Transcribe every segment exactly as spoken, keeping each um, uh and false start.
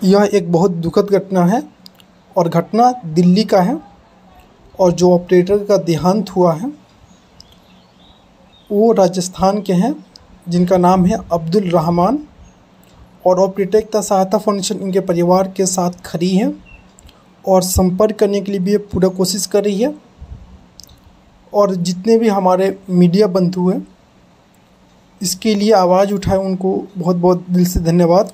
यह एक बहुत दुखद घटना है और घटना दिल्ली का है और जो ऑपरेटर का देहांत हुआ है वो राजस्थान के हैं जिनका नाम है अब्दुल रहमान। और ऑपरेटर सहायता फाउंडेशन इनके परिवार के साथ खड़ी है और संपर्क करने के लिए भी पूरा कोशिश कर रही है। और जितने भी हमारे मीडिया बंधु हैं इसके लिए आवाज़ उठाए उनको बहुत बहुत दिल से धन्यवाद।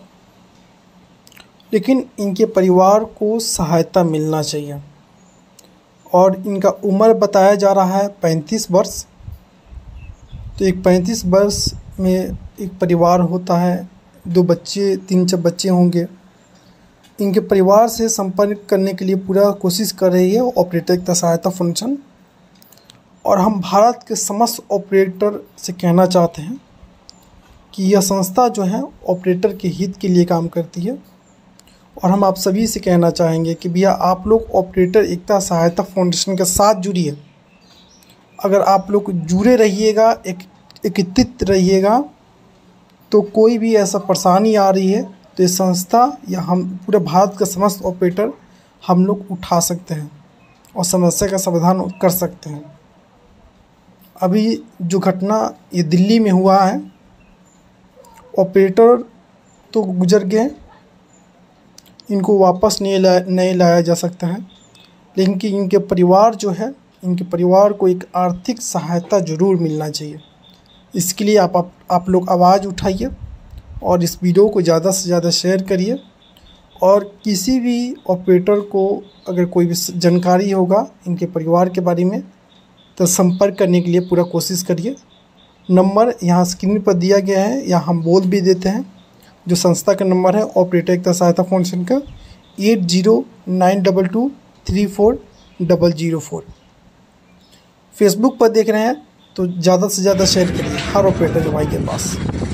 लेकिन इनके परिवार को सहायता मिलना चाहिए और इनका उम्र बताया जा रहा है पैंतीस वर्ष। तो एक पैंतीस वर्ष में एक परिवार होता है, दो बच्चे तीन चार बच्चे होंगे। इनके परिवार से संपर्क करने के लिए पूरा कोशिश कर रही है ऑपरेटर सहायता फाउंडेशन। और हम भारत के समस्त ऑपरेटर से कहना चाहते हैं कि यह संस्था जो है ऑपरेटर के हित के लिए काम करती है। और हम आप सभी से कहना चाहेंगे कि भैया आप लोग ऑपरेटर एकता सहायता फाउंडेशन के साथ जुड़िए। अगर आप लोग जुड़े रहिएगा, एक एकत्रित रहिएगा, तो कोई भी ऐसा परेशानी आ रही है तो ये संस्था या हम पूरे भारत का समस्त ऑपरेटर हम लोग उठा सकते हैं और समस्या का समाधान कर सकते हैं। अभी जो घटना ये दिल्ली में हुआ है, ऑपरेटर तो गुजर गए, इनको वापस नहीं लाया नहीं लाया जा सकता है, लेकिन कि इनके परिवार जो है इनके परिवार को एक आर्थिक सहायता ज़रूर मिलना चाहिए। इसके लिए आप आप, आप लोग आवाज़ उठाइए और इस वीडियो को ज़्यादा से ज़्यादा शेयर करिए। और किसी भी ऑपरेटर को अगर कोई भी जानकारी होगा इनके परिवार के बारे में तो संपर्क करने के लिए पूरा कोशिश करिए। नंबर यहाँ स्क्रीन पर दिया गया है या हम बोल भी देते हैं। जो संस्था का नंबर है ऑपरेटर एकता सहायता फाउंडेशन का eight zero nine double two three four double zero four. Facebook पर देख रहे हैं तो ज़्यादा से ज़्यादा शेयर करिए हर ऑपरेटर भाई के पास।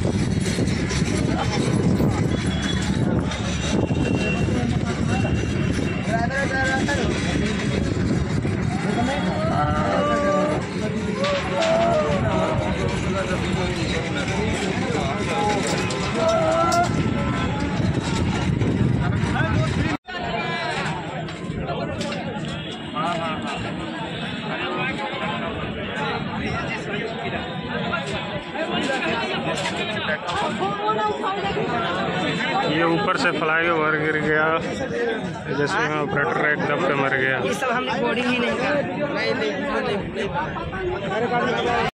ये ऊपर से फ्लाई ओवर गिर गया, जैसे में ऑपरेटर एकदम पे मर गया। ये सब हमने बोर्डिंग ही नहीं किया।